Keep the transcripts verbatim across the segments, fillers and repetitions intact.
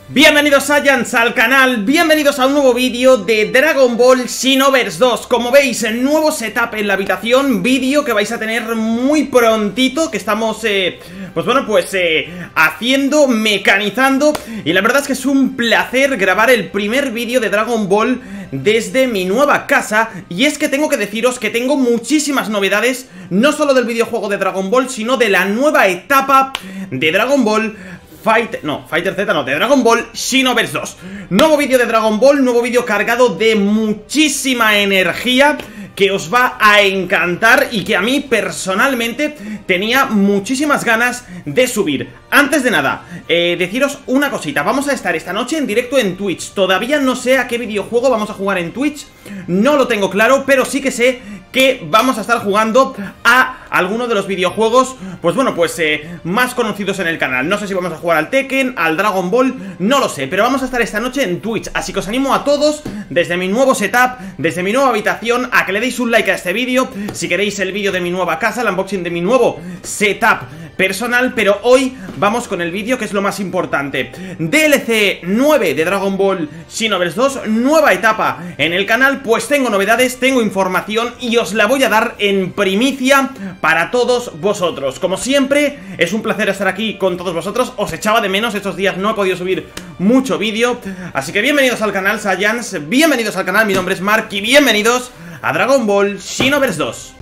Bienvenidos Saiyans al canal, bienvenidos a un nuevo vídeo de Dragon Ball Xenoverse dos. Como veis, el nuevo setup en la habitación, vídeo que vais a tener muy prontito, que estamos, eh, pues bueno, pues eh, haciendo, mecanizando. Y la verdad es que es un placer grabar el primer vídeo de Dragon Ball desde mi nueva casa. Y es que tengo que deciros que tengo muchísimas novedades, no solo del videojuego de Dragon Ball, sino de la nueva etapa de Dragon Ball Fighter, no, Fighter Z no, de Dragon Ball Xenoverse dos. Nuevo vídeo de Dragon Ball, nuevo vídeo cargado de muchísima energía que os va a encantar y que a mí personalmente tenía muchísimas ganas de subir. Antes de nada, eh, deciros una cosita. Vamos a estar esta noche en directo en Twitch. Todavía no sé a qué videojuego vamos a jugar en Twitch, no lo tengo claro, pero sí que sé que vamos a estar jugando a alguno de los videojuegos, pues bueno, pues eh, más conocidos en el canal. No sé si vamos a jugar al Tekken, al Dragon Ball, no lo sé, pero vamos a estar esta noche en Twitch. Así que os animo a todos, desde mi nuevo setup, desde mi nueva habitación, a que le deis un like a este vídeo. Si queréis el vídeo de mi nueva casa, el unboxing de mi nuevo setup personal. Pero hoy vamos con el vídeo que es lo más importante. D L C nueve de Dragon Ball Xenoverse dos, nueva etapa en el canal. Pues tengo novedades, tengo información y os la voy a dar en primicia para todos vosotros. Como siempre, es un placer estar aquí con todos vosotros. Os echaba de menos, estos días no he podido subir mucho vídeo. Así que bienvenidos al canal Saiyans, bienvenidos al canal, mi nombre es Mark y bienvenidos a Dragon Ball Xenoverse dos.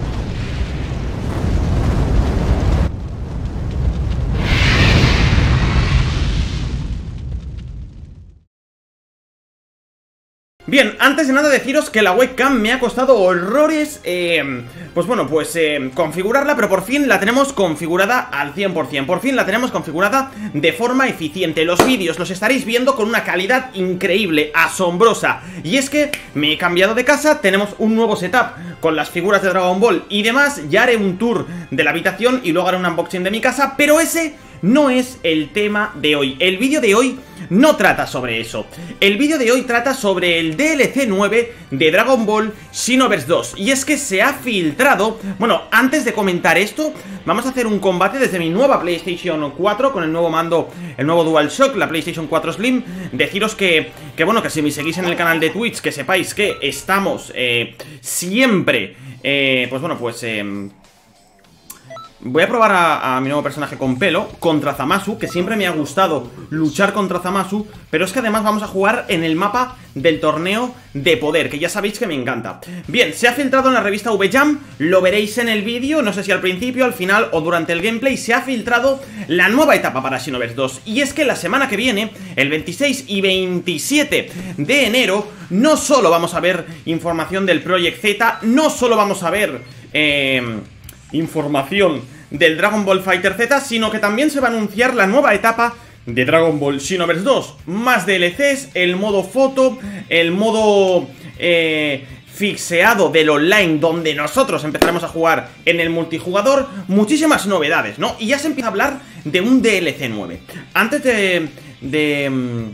Bien, antes de nada deciros que la webcam me ha costado horrores, eh, pues bueno, pues eh, configurarla, pero por fin la tenemos configurada al cien por cien, por fin la tenemos configurada de forma eficiente. Los vídeos los estaréis viendo con una calidad increíble, asombrosa, y es que me he cambiado de casa, tenemos un nuevo setup con las figuras de Dragon Ball y demás. Ya haré un tour de la habitación y luego haré un unboxing de mi casa, pero ese no es el tema de hoy. El vídeo de hoy no trata sobre eso. El vídeo de hoy trata sobre el D L C nueve de Dragon Ball Xenoverse dos. Y es que se ha filtrado... Bueno, antes de comentar esto, vamos a hacer un combate desde mi nueva PlayStation cuatro con el nuevo mando, el nuevo DualShock, la PlayStation cuatro Slim. Deciros que, que bueno, que si me seguís en el canal de Twitch, que sepáis que estamos eh, siempre... Eh, pues bueno, pues... Eh, Voy a probar a, a mi nuevo personaje con pelo contra Zamasu, que siempre me ha gustado luchar contra Zamasu, pero es que además vamos a jugar en el mapa del torneo de poder, que ya sabéis que me encanta. Bien, se ha filtrado en la revista V-Jam, lo veréis en el vídeo, no sé si al principio, al final o durante el gameplay. Se ha filtrado la nueva etapa para Xenoverse dos, y es que la semana que viene, el veintiséis y veintisiete de enero, no solo vamos a ver información del Project Z, no solo vamos a ver eh, información del Dragon Ball Fighter Z, sino que también se va a anunciar la nueva etapa de Dragon Ball Xenoverse dos. Más D L Cs, el modo foto, el modo eh, fixeado del online, donde nosotros empezaremos a jugar en el multijugador. Muchísimas novedades, ¿no? Y ya se empieza a hablar de un D L C nueve. Antes de... de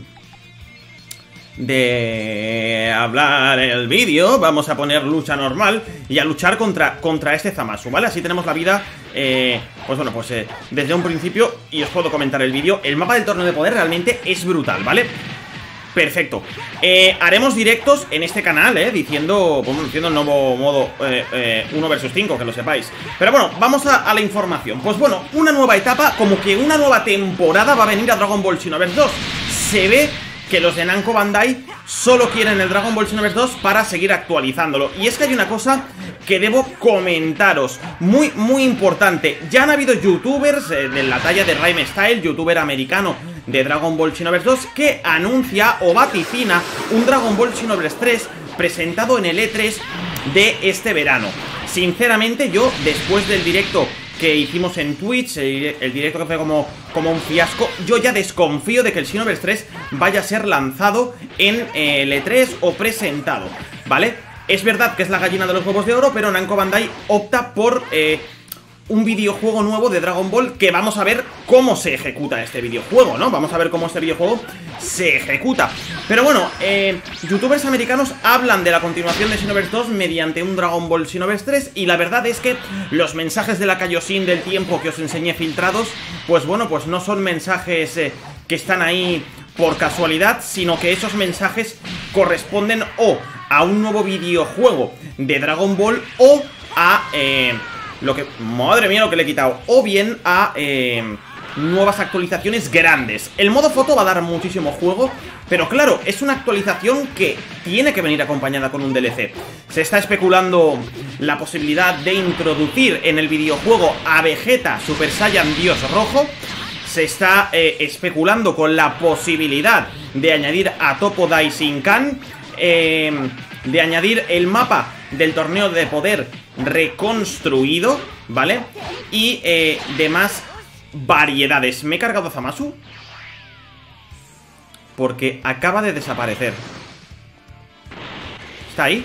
de hablar el vídeo, vamos a poner lucha normal y a luchar contra, contra este Zamasu, ¿vale? Así tenemos la vida, eh, pues bueno, pues eh, desde un principio, y os puedo comentar el vídeo. El mapa del torneo de poder realmente es brutal, ¿vale? Perfecto. eh, Haremos directos en este canal, eh, diciendo, bueno, diciendo el nuevo modo eh, eh, uno versus cinco, que lo sepáis. Pero bueno, vamos a, a la información. Pues bueno, una nueva etapa, como que una nueva temporada va a venir a Dragon Ball Xenoverse dos. Se ve que los de Namco Bandai solo quieren el Dragon Ball Xenoverse dos para seguir actualizándolo. Y es que hay una cosa que debo comentaros, muy, muy importante. Ya han habido youtubers eh, de la talla de Rhyme Style, youtuber americano de Dragon Ball Xenoverse dos, que anuncia o vaticina un Dragon Ball Xenoverse tres presentado en el E tres de este verano. Sinceramente, yo, después del directo que hicimos en Twitch, el, el directo que fue como, como un fiasco, yo ya desconfío de que el Xenoverse tres vaya a ser lanzado en eh, el E tres o presentado, ¿vale? Es verdad que es la gallina de los huevos de oro, pero Namco Bandai opta por eh, un videojuego nuevo de Dragon Ball, que vamos a ver cómo se ejecuta este videojuego, ¿no? Vamos a ver cómo este videojuego se ejecuta. Pero bueno, eh, youtubers americanos hablan de la continuación de Xenoverse dos mediante un Dragon Ball Xenoverse tres, y la verdad es que los mensajes de la Kaioshin del tiempo que os enseñé filtrados, pues bueno, pues no son mensajes eh, que están ahí por casualidad, sino que esos mensajes corresponden o a un nuevo videojuego de Dragon Ball o a... Eh, lo que... Madre mía lo que le he quitado. O bien a... Eh, nuevas actualizaciones grandes. El modo foto va a dar muchísimo juego, pero claro, es una actualización que tiene que venir acompañada con un D L C. Se está especulando la posibilidad de introducir en el videojuego a Vegeta Super Saiyan Dios Rojo. Se está eh, especulando con la posibilidad de añadir a Toppo Daishinkan, eh, de añadir el mapa del torneo de poder reconstruido, ¿vale? Y eh, demás variedades. ¿Me he cargado a Zamasu? Porque acaba de desaparecer. ¿Está ahí?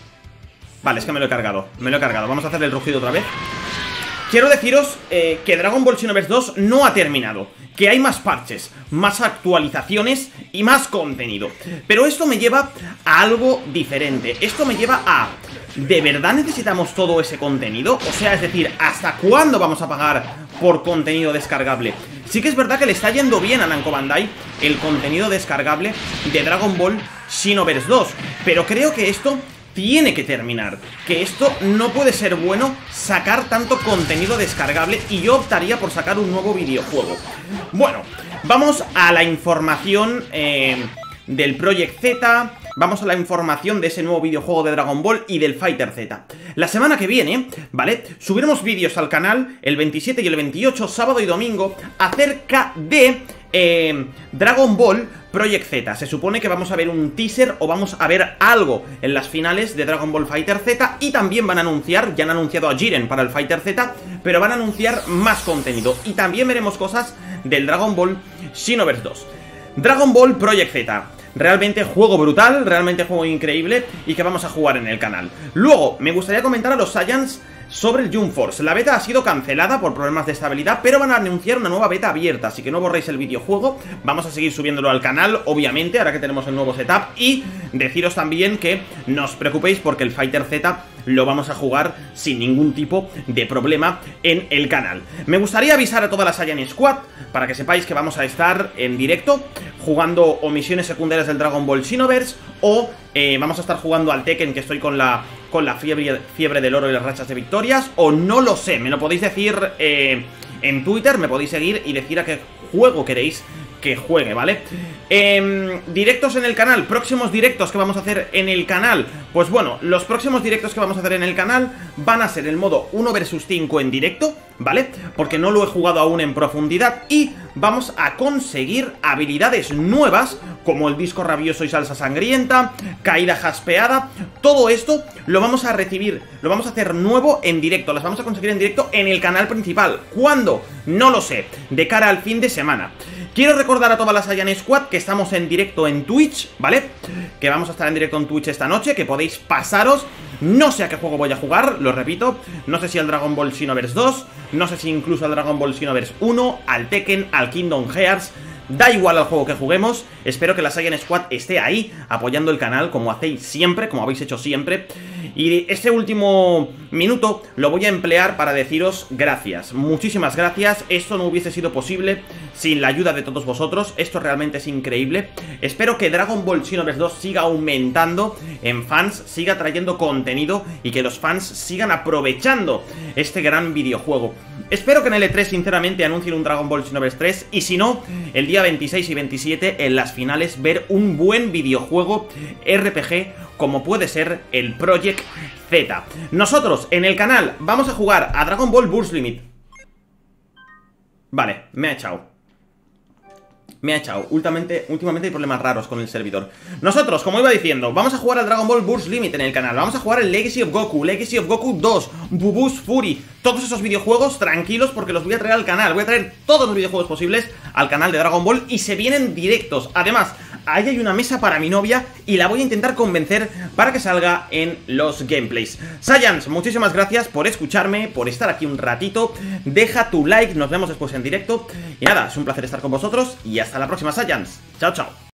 Vale, es que me lo he cargado. Me lo he cargado. Vamos a hacer el rugido otra vez. Quiero deciros eh, que Dragon Ball Xenoverse dos no ha terminado. Que hay más parches, más actualizaciones y más contenido. Pero esto me lleva a algo diferente. Esto me lleva a... ¿de verdad necesitamos todo ese contenido? O sea, es decir, ¿hasta cuándo vamos a pagar por contenido descargable? Sí que es verdad que le está yendo bien a Namco Bandai el contenido descargable de Dragon Ball Xenoverse dos, pero creo que esto tiene que terminar. Que esto no puede ser bueno sacar tanto contenido descargable, y yo optaría por sacar un nuevo videojuego. Bueno, vamos a la información eh, del Project Z. Vamos a la información de ese nuevo videojuego de Dragon Ball y del Fighter Z. La semana que viene, ¿vale? Subiremos vídeos al canal el veintisiete y el veintiocho, sábado y domingo, acerca de eh, Dragon Ball Project Z. Se supone que vamos a ver un teaser o vamos a ver algo en las finales de Dragon Ball Fighter Z, y también van a anunciar, ya han anunciado a Jiren para el Fighter Z, pero van a anunciar más contenido, y también veremos cosas del Dragon Ball Xenoverse dos. Dragon Ball Project Z. Realmente juego brutal, realmente juego increíble, y que vamos a jugar en el canal. Luego, me gustaría comentar a los Saiyans sobre el Jump Force. La beta ha sido cancelada por problemas de estabilidad, pero van a anunciar una nueva beta abierta, así que no borréis el videojuego. Vamos a seguir subiéndolo al canal, obviamente, ahora que tenemos el nuevo setup. Y deciros también que no os preocupéis, porque el Fighter Z lo vamos a jugar sin ningún tipo de problema en el canal. Me gustaría avisar a toda la Saiyan Squad para que sepáis que vamos a estar en directo jugando o misiones secundarias del Dragon Ball Xenoverse, o eh, vamos a estar jugando al Tekken, que estoy con la con la fiebre, fiebre del oro y las rachas de victorias, o no lo sé. Me lo podéis decir eh, en Twitter, me podéis seguir y decir a qué juego queréis que juegue, ¿vale? Eh, directos en el canal, próximos directos que vamos a hacer en el canal. Pues bueno, los próximos directos que vamos a hacer en el canal van a ser el modo uno versus cinco en directo, ¿vale? Porque no lo he jugado aún en profundidad, y vamos a conseguir habilidades nuevas como el disco rabioso y salsa sangrienta, caída jaspeada. Todo esto lo vamos a recibir, lo vamos a hacer nuevo en directo, las vamos a conseguir en directo en el canal principal. ¿Cuándo? No lo sé, de cara al fin de semana. Quiero recordar a toda la Saiyan Squad que estamos en directo en Twitch, ¿vale? Que vamos a estar en directo en Twitch esta noche, que podéis pasaros. No sé a qué juego voy a jugar, lo repito. No sé si al Dragon Ball Xenoverse dos, no sé si incluso al Dragon Ball Xenoverse uno, al Tekken, al Kingdom Hearts. Da igual al juego que juguemos. Espero que la Saiyan Squad esté ahí apoyando el canal, como hacéis siempre, como habéis hecho siempre. Y este último minuto lo voy a emplear para deciros gracias, muchísimas gracias. Esto no hubiese sido posible sin la ayuda de todos vosotros. Esto realmente es increíble. Espero que Dragon Ball Xenoverse dos siga aumentando en fans, siga trayendo contenido, y que los fans sigan aprovechando este gran videojuego. Espero que en el E tres, sinceramente, anuncien un Dragon Ball Xenoverse tres, y si no, el día veintiséis y veintisiete en las finales ver un buen videojuego R P G como puede ser el Project Z. Nosotros en el canal vamos a jugar a Dragon Ball Burst Limit. Vale, me ha echado. Me ha echado. Últimamente, últimamente hay problemas raros con el servidor. Nosotros, como iba diciendo, vamos a jugar al Dragon Ball Burst Limit en el canal. Vamos a jugar el Legacy of Goku, Legacy of Goku dos, Bubu's Fury. Todos esos videojuegos, tranquilos, porque los voy a traer al canal. Voy a traer todos los videojuegos posibles al canal de Dragon Ball, y se vienen directos. Además, ahí hay una mesa para mi novia, y la voy a intentar convencer para que salga en los gameplays. Saiyans, muchísimas gracias por escucharme, por estar aquí un ratito. Deja tu like, nos vemos después en directo. Y nada, es un placer estar con vosotros, y hasta la próxima, Saiyans. Chao, chao.